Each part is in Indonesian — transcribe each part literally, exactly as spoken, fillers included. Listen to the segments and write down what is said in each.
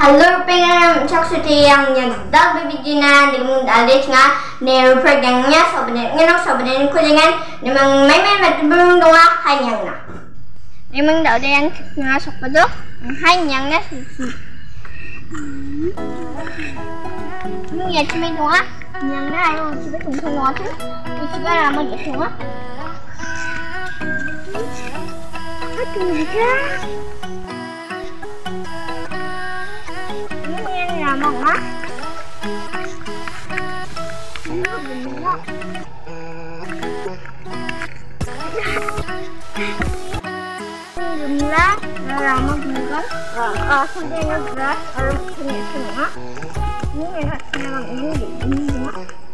Halo pengen cak suti yang yang dak bibijina di mun alis nga ne rupagangnya sobne ngeno sobne kulingan nemang may may matbung doa hanyang na nemang daw dayan nga sokado hanyang na susu nung ya chime doa nyang na ayo sibe tungso doa tu sibe rama de doa atu ja mong á jumlah lama juga ah sampai ngegas harus punya semua ini enak memang ini ini semua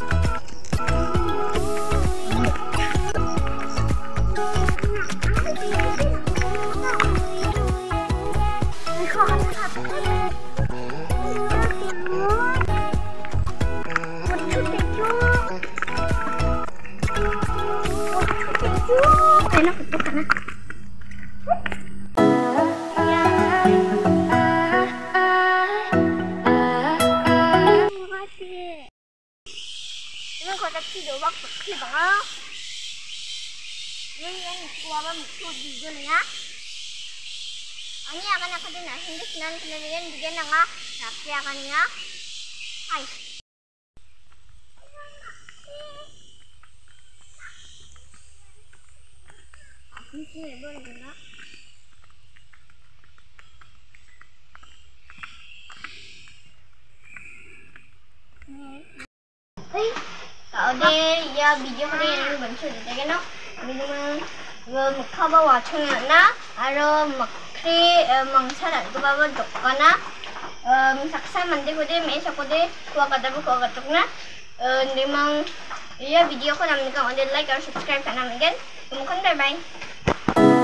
enak itu karena ini kotak tidur waktu sih bang ini yang kuala musuh juga ya ini akan aku dengar hindi sinan penelitian juga nanga tapi akan ya hai ini sih boleh kena tạo đi giờ video này mình vẫn chưa được cái nó mình mà một khâu bao vào trong này nó rồi một khi mình sẽ đặt cái bao chụp con á sắc xanh mình đi qua đi mấy sao qua đi qua cái đó qua cái chụp nó nếu mà giờ video của mình còn để like và subscribe cho mình cái mình không bye bye.